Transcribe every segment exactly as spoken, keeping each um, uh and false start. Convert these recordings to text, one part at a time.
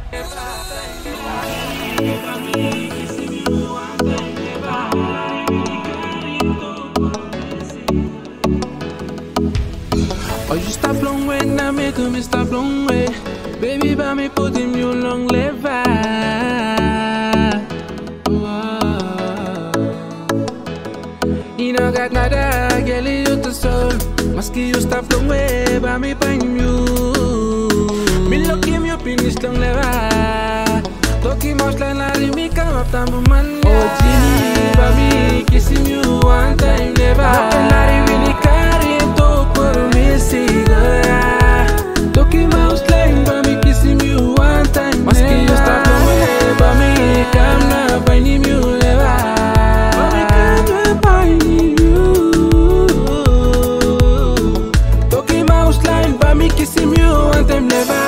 Oh, you stop long way, now make me stop long way. Baby, by me put him you long live. You know got nada, girl, you to soul. Maski you stop long way, by me find you. Me look him you finish long live. Talking much like Larry, me come up time man. Oh, Gini, by me kissing you one time never. Larry really carry it to Poromis. Talking mouse line, but me kissing you one time. Maski you stop long way, but me come now finding you never. But me come now finding you. Talking mouse line, but me kissing you one time never.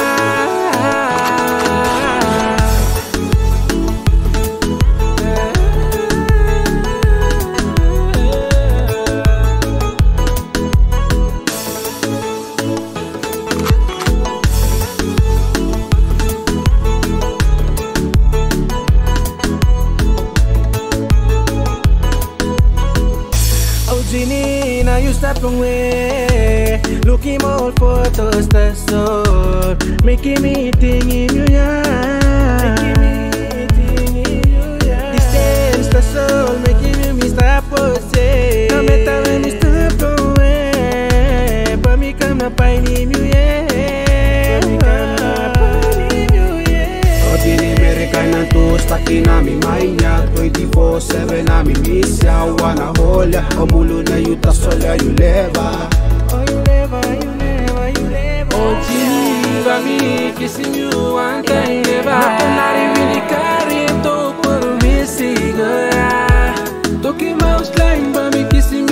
Genie, now you step away. Looking all photos, that's all. Making me think in you, yeah. Making me think in you, yeah. Distance, that's all. Making me me stop say. No matter when me step away, but me come up in you, yeah. But me come up in you, yeah. Oh, Genie, America na to staki na mi maya. twenty-four seven na mi misya. Wana holya, omulo na yuta solya you leva. Oh, you never, you never, you never. Oh, Gini, by me kissing you one time never. Nari really carry it to Poromis. Talking mouse line, by me kissing